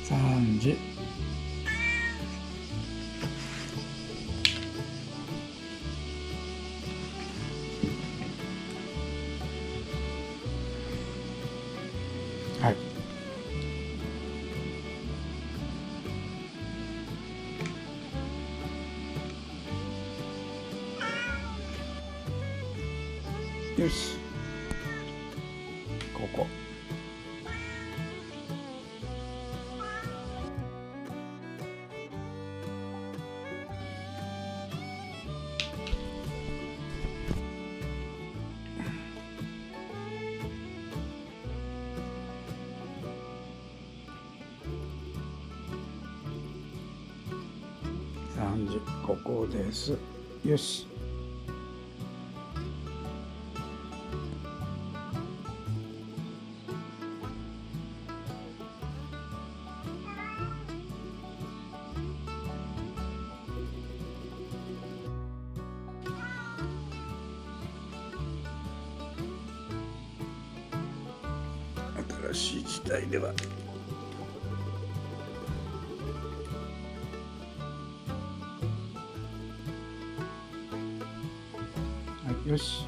3時。はい。よし。ここ。3時、ここです。よし。新しい時代でははい、よし。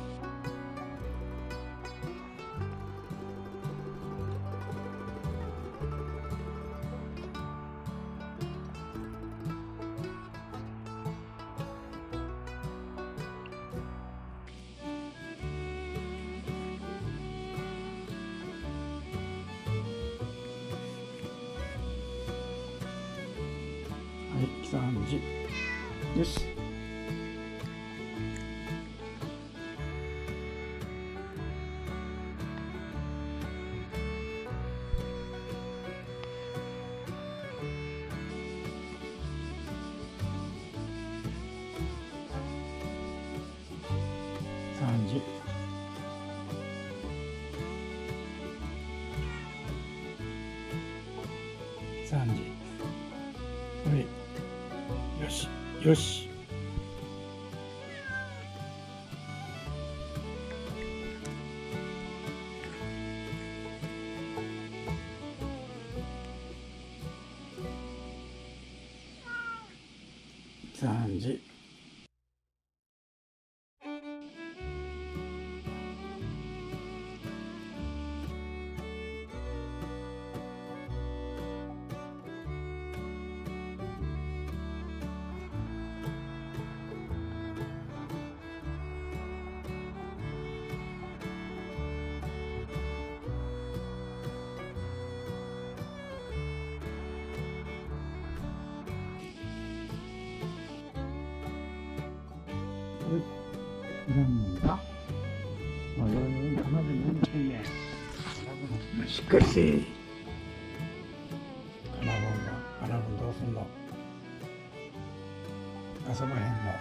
はい、3時。よし。3時。3時。はい。よし。よし。3時。しっかりせえ。かなぶんどうすんの。遊ばへんの。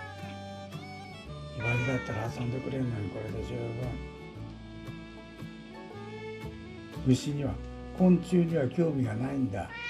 今だったら遊んでくれんのにこれで十分。虫には昆虫には興味がないんだ。